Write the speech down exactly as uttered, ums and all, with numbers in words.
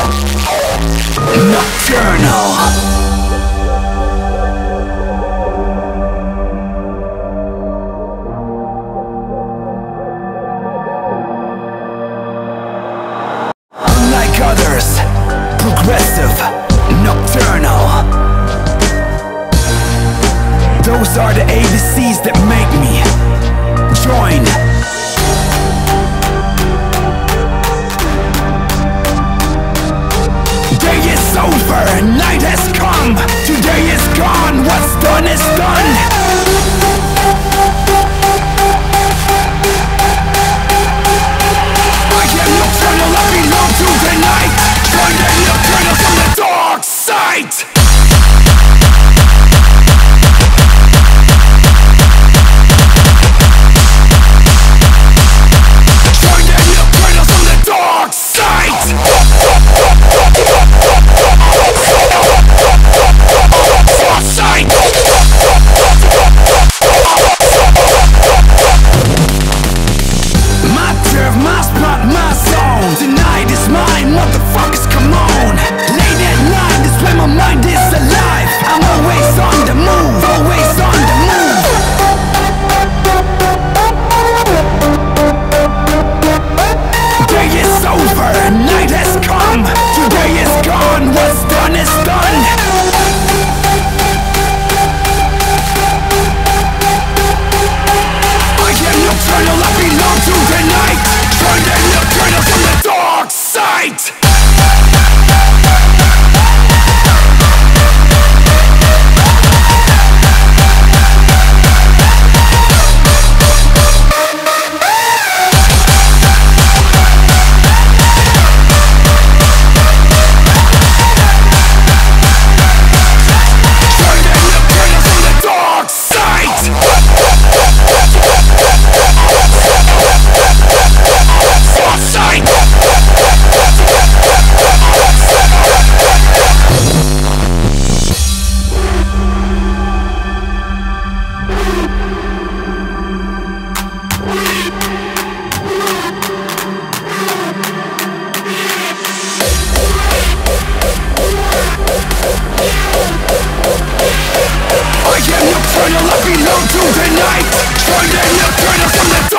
Nocturnal. Unlike others, progressive, nocturnal. Those are the A B Cs that make me join. Day is over, night has come. Today is gone, what's done is done. I am nocturnal, I belong to the night. Join the nocturnal from the dark side. Join the nocturnal from the dark side. My turf, my spot, my zone. Tonight is mine, motherfuckers, come on. Late at night, this way my mind is alive. I'm always on the move, always on the move. Day is over, night has come. Today is gone, what's done is done. I am nocturnal, I belong to the night. Join the nocturnal from the dark side. I am nocturnal, I belong to the night. Join the nocturnal from the